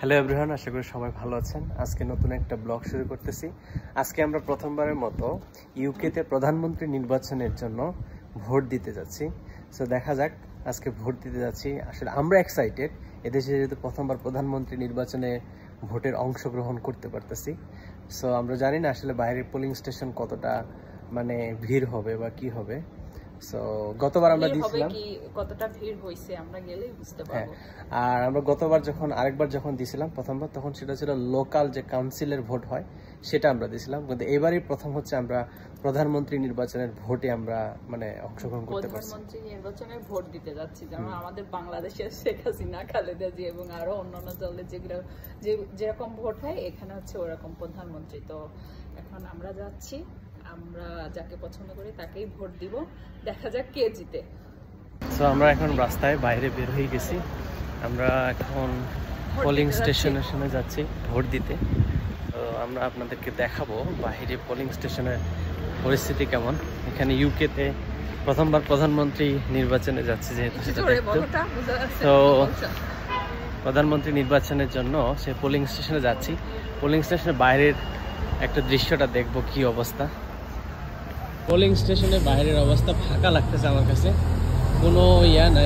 Hello everyone, আশা করি সবাই ভালো আছেন। আজকে নতুন একটা ব্লগ শুরু করতেছি। আজকে আমরা প্রথমবারের মতো ইউকেতে প্রধানমন্ত্রী নির্বাচনের জন্য ভোট দিতে যাচ্ছি। সো দেখা যাক, আজকে ভোট দিতে যাচ্ছি। আসলে আমরা এক্সাইটেড, এদেশে যেহেতু প্রথমবার প্রধানমন্ত্রী নির্বাচনে ভোটের অংশগ্রহণ করতে পারতেছি। সো আমরা জানি না আসলে বাইরের পোলিং স্টেশন কতটা মানে ভিড় হবে বা কি হবে। সো গতবার আমরা দিয়েছিলাম, কতটা ভিড় হইছে আমরা গেলেই বুঝতে পারবো। আর আমরা গতবার আরেকবার যখন দিয়েছিলাম প্রথমবার, তখন সেটা ছিল লোকাল যে কাউন্সিলের ভোট হয় সেটা আমরা দিয়েছিলাম। কিন্তু এবারই প্রথম হচ্ছে আমরা প্রধানমন্ত্রী নির্বাচনের ভোটে আমরা মানে অংশগ্রহণ করতে পারছি। প্রধানমন্ত্রী নির্বাচনে ভোট দিতে যাচ্ছি, যেমন আমাদের বাংলাদেশের শেখ হাসিনা, খালেদা জিয়া এবং আরো অন্যান্য দলের যেরকম ভোট হয় এখানে হচ্ছে ওরকম প্রধানমন্ত্রী। তো এখন আমরা যাচ্ছি, আমরা যাকে পছন্দ করি তাকেই ভোট দিব, দেখা যাক কে জিতে। সো আমরা এখন রাস্তায় বাইরে বের হয়ে গেছি, আমরা এখন পোলিং স্টেশনের সামনে যাচ্ছি ভোট দিতে। তো আমরা আপনাদেরকে দেখাবো বাইরে পোলিং স্টেশনের পরিস্থিতি কেমন। এখানে ইউকেতে প্রথমবার প্রধানমন্ত্রী নির্বাচনে যাচ্ছে যেহেতু, তো প্রধানমন্ত্রী নির্বাচনের জন্য সে পোলিং স্টেশনে যাচ্ছি। পোলিং স্টেশনের বাইরের একটা দৃশ্যটা দেখবো কি অবস্থা। পোলিং স্টেশনের বাইরের অবস্থা ফাঁকা লাগতেছে আমার কাছে, কোনো ইয়া নাই।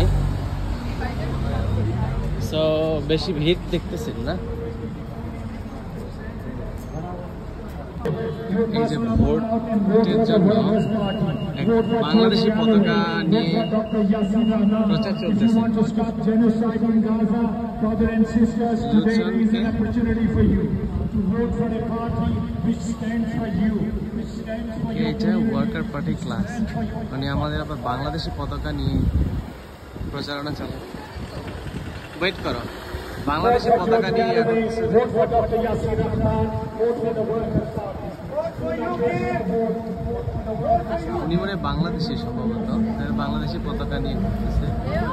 সো বেশি ভিড় দেখতেছেন না। এই যে ভোটের জন্য বাংলাদেশি পতাকা নিয়ে প্রচার চলতেছে। এটা ওয়ার্কার পার্টি ক্লাস, মানে আমাদের আবার বাংলাদেশি পতাকা নিয়ে প্রচারণা চালায়। ওয়েট করো, বাংলাদেশি পতাকা নিয়ে উনি মানে বাংলাদেশি সম্ভবত বাংলাদেশি পতাকা নিয়ে ঘুরতেছে।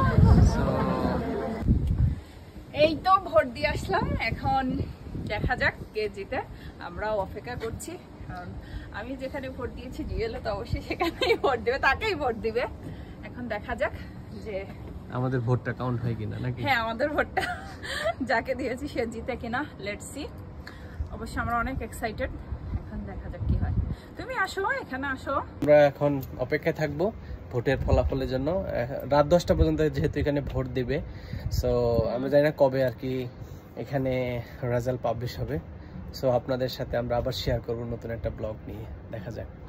এই তো ভোট দিয়ে আসলাম, এখন দেখা যাক কে জিতে। আমরাও অপেক্ষা করছি, কারণ আমি যেখানে ভোট দিয়েছি জিএলএ তো অবশ্যই সেখানেই ভোট দেবে, তাকেই ভোট দিবে। এখন দেখা যাক যে আমাদের ভোটটা কাউন্ট হয় কিনা নাকি। হ্যাঁ, আমাদের ভোটটা যাকে দিয়েছি সে জিতে কিনা, লেটস সি। অবশ্যই আমরা অনেক এক্সাইটেড, এখন দেখা যাক কি হয়। তুমি আসো, এখানে আসো। আমরা এখন অপেক্ষায় থাকবো ভোটের ফলাফলের জন্য। রাত 10টা পর্যন্ত যেহেতু এখানে ভোট দিবে, সো আমরা জানি না কবে আর কি এখানে রেজাল্ট পাবলিশ হবে। সো আপনাদের সাথে আমরা আবার শেয়ার করবো নতুন একটা ব্লগ নিয়ে, দেখা যাক।